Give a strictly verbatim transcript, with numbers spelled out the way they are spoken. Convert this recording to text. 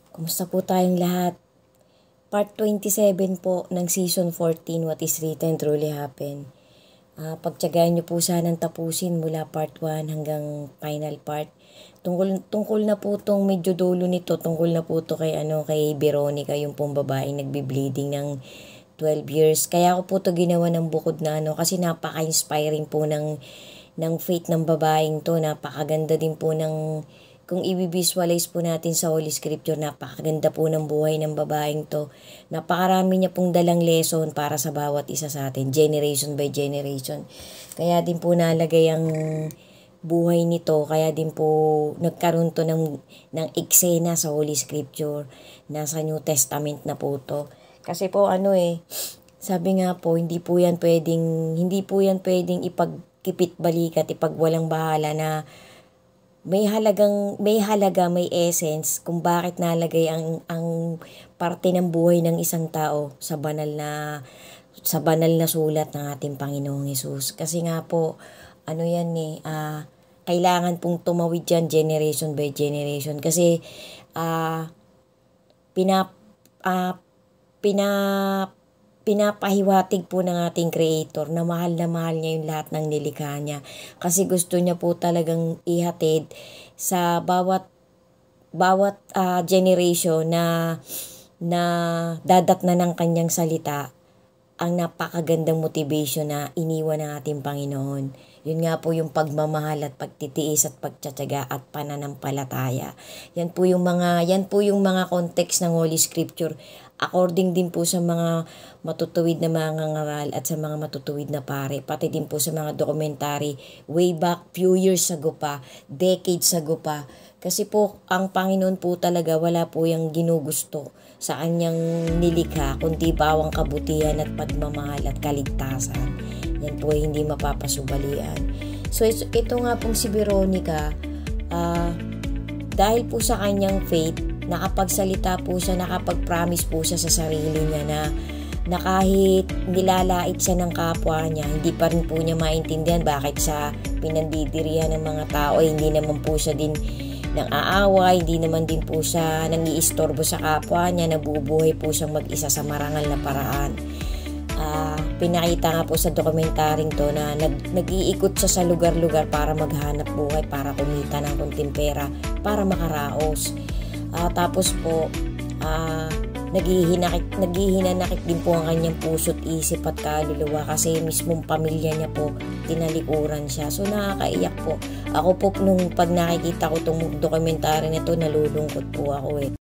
Kumusta po tayong lahat? Part twenty-seven po ng Season fourteen, What is Written Truly Happen. Uh, pagtiyagayan niyo po sanang tapusin mula Part one hanggang final part. Tungkol, tungkol na po itong medyo dulo nito, tungkol na po ito kay, ano, kay Veronica, yung pong babaeng nagbi-bleeding ng twelve years. Kaya ako po ito ginawa ng bukod na ano, kasi napaka-inspiring po ng, ng faith ng babaeng to. Napakaganda din po ng, kung i-visualize po natin sa Holy Scripture, napakaganda po ng buhay ng babaeng to. Napakarami niya pong dalang lesson para sa bawat isa sa atin, generation by generation. Kaya din po nalagay ang buhay nito, kaya din po nagkaroon to ng, ng eksena sa Holy Scripture. Nasa New Testament na po to. Kasi po ano eh, sabi nga po, hindi po yan pwedeng, hindi po yan pwedeng ipagkipit balikat, ipagwalang bahala na may halagang, may halaga, may essence kung bakit nalagay ang, ang parte ng buhay ng isang tao sa banal na, sa banal na sulat ng ating Panginoong Hesus. Kasi nga po, ano yan eh, uh, kailangan pong tumawid yan generation by generation. Kasi, uh, pinap, uh, pinap, pinapahiwatig po ng ating Creator na mahal na mahal niya yung lahat ng nilikha niya. Kasi gusto niya po talagang ihatid sa bawat bawat uh, generation na na dadatna ng kanyang salita ang napakagandang motivation na iniwan ng ating Panginoon. Yun nga po yung pagmamahal at pagtitiis at pagtsatsaga at pananampalataya. Yan po yung mga yan po yung mga context ng Holy Scripture. According din po sa mga matutuwid na mga ngaral at sa mga matutuwid na pare, pati din po sa mga documentary way back few years ago pa, decades ago pa. Kasi po ang Panginoon po talaga wala po yung ginugusto sa kanyang nilikha kundi bawang kabutihan at pagmamahal at kaligtasan. Yan po ay hindi mapapasubalian. So ito, ito nga pong si Veronica, uh, dahil po sa kanyang faith, nakapagsalita po siya, nakapag-promise po siya sa sarili niya na, na kahit nilalait siya ng kapwa niya, hindi pa rin po niya maintindihan bakit siya pinandidirihan ng mga tao. Eh, hindi naman po siya din nang aaway, hindi naman din po siya nang-iistorbo sa kapwa niya, nabubuhay po siyang mag-isa sa marangal na paraan. Uh, pinakita nga po sa dokumentaring to na nag, nag-iikot siya sa lugar-lugar para maghanap buhay, para kumita ng kunting pera, para makaraos. Uh, tapos po, uh, naghihinakit, naghihinanakit din po ang kanyang puso't isip at kaluluwa kasi mismong pamilya niya po, tinalikuran siya. So nakakaiyak po. Ako po nung pag nakikita ko itong dokumentary na ito, nalulungkot po ako eh.